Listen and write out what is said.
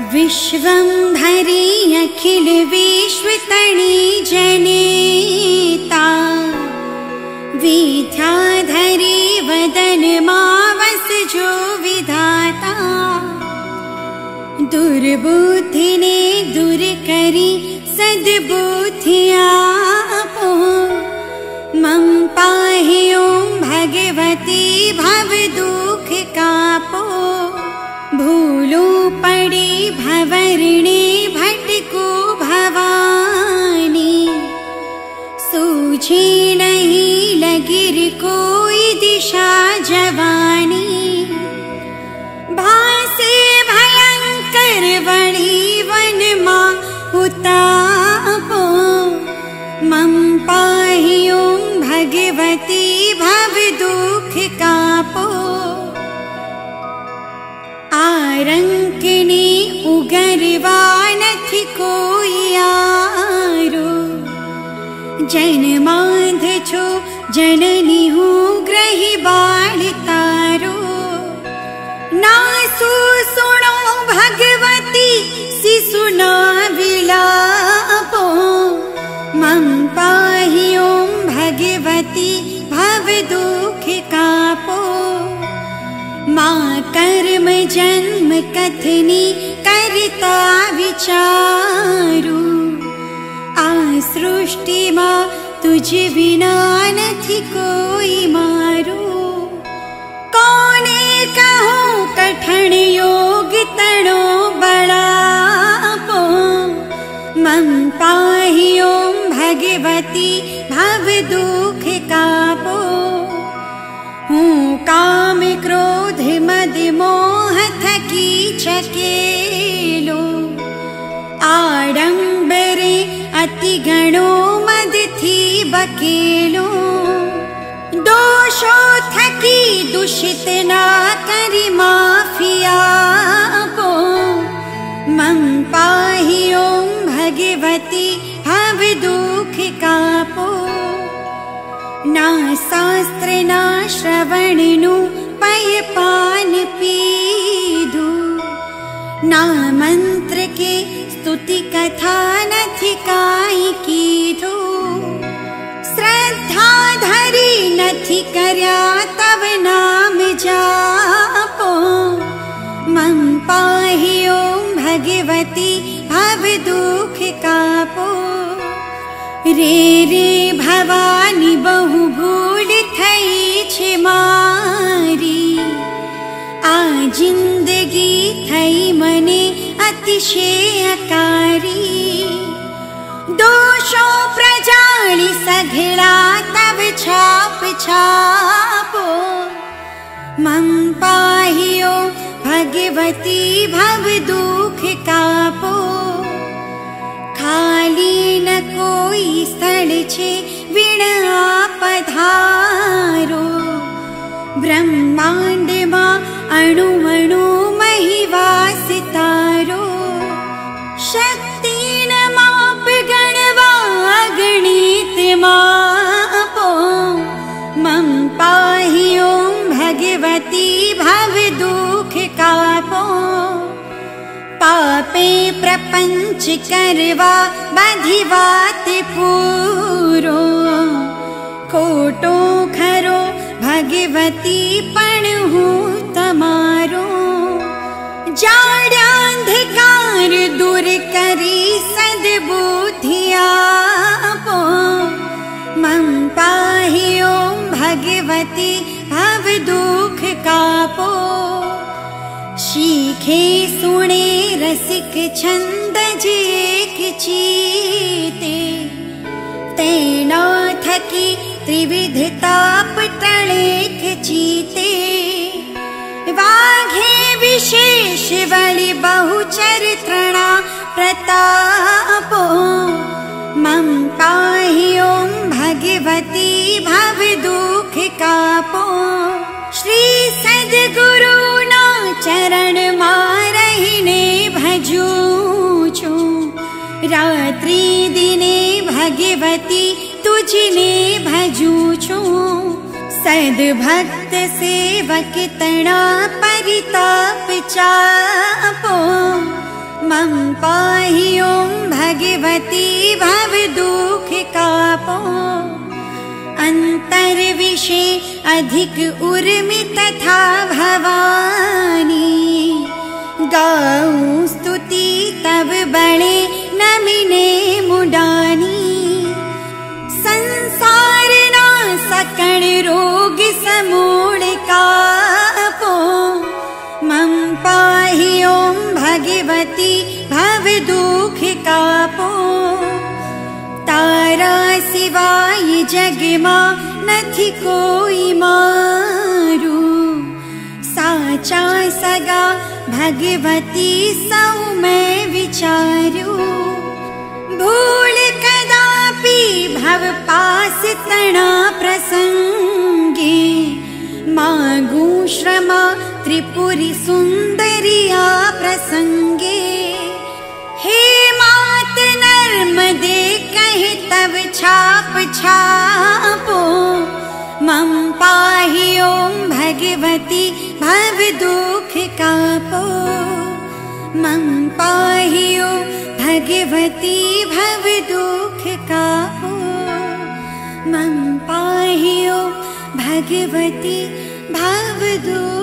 विश्वंभरी अखिल विश्वतणी जनेता, विद्याधरी वदन मावस जो विधाता। दुर्बुद्धि ने दूर करी सद्बुद्धि आपो, मम पाहि ओं भगवती भव दुख कापो। भूलो पड़ी भवरिणी भटको भवानी, सूझे नहीं लगिर कोई दिशा जवानी। भासे भयंकर वणी वन मां उतापो, मम पाहि ओं भगवती भव दुख कापो। आरंकिनी उगरवा नथी कोई आरो, जन्मांध छो जननी हूँ ग्रही बाल तारो। नासु सुनो भगवती सिसुना विलापो, मम पाहि ओं भगवती भव दुख कापो। मां कर्म जन्म कथनी करता विचारू, आ सृष्टि मां तुझ बिना नथी कोई मारू। कोने कहो कठिन योग तणो बड़ापो, मम पाहि ओं भगवती भव दुख कापो। हूँ काम क्रोध मद मोह थकी चकेलो, आडंबरे अति गणो मद थी बकेलो। दोषो थकी दूषित ना करी माफिया को, मम पाहि ओं भगवती भव दुख कापो। ना शास्त्र ना श्रवण नु पय पान पीधु, ना मंत्र के स्तुति कथा नथी काई कीधु। श्रद्धा धरी नथी कर्या तव नाम जापो, मम पाहि ओं भगवती भव दुख कापो। रे रे भवानी बहु भूल थई छे मारी, आ जिंदगी थई मने अतिशयकारी। दोषो प्रजाली सघळा तव छाप छापो, मम पाहि ओं भगवती भव दुख कापो। खाली न कोई स्थल छे विण पधारो, ब्रह्मांड मां अणु अणु मही वास तारो। शक्ति न माप गणवा गणित मापो, मम पाहि ओं भगवती भव दुख कापो। पापे प्रपंच करवा बधी वात पूरो, खोटो खरो भगवती पण हूँ तमारो। जाड्यांधकार दूर करी सद्बुद्धि आपो, मम पाहि ओं भगवती भव दुख कापो। शीखे सुने रसिक छंद जेक चीते, तेना थकी त्रिविध ताप टळेक चीते। वाघे विशेष बलि बहुचर तृणा प्रतापो, मम पाहि ओं भगवती भव दुख कापो। श्री सद्गुरु ना चरण मारहिने भजू छू, रात्रि दिने भगवती तुझने भजू छू। सद्भक्त सेवक तणा परिताप चापो, मम पाहि ॐ भगवती भव दुख कापो अंतर्विषे अधिक उर्मि तथा भवानी गाऊं स्तुति तब बड़े नमिने मुडानी संसार ना सकण रोग समूल कापो मम पाहि ॐ भगवती भव दुख कापो तारा सिवाय जग मां नथी कोई मारू साचा सगा भगवती सौ मैं विचारू भूल कदापि भव पास तना प्रसंगे मागू श्रमा त्रिपुरी सुंदरिया प्रसंगे हे मात नर्मदे कहे तब छाप छापो मम पाहि ॐ भगवती भव दुख कापो मम पाहि ॐ भगवती भव दुख कापो मम पाहि ॐ भगवती भव दुख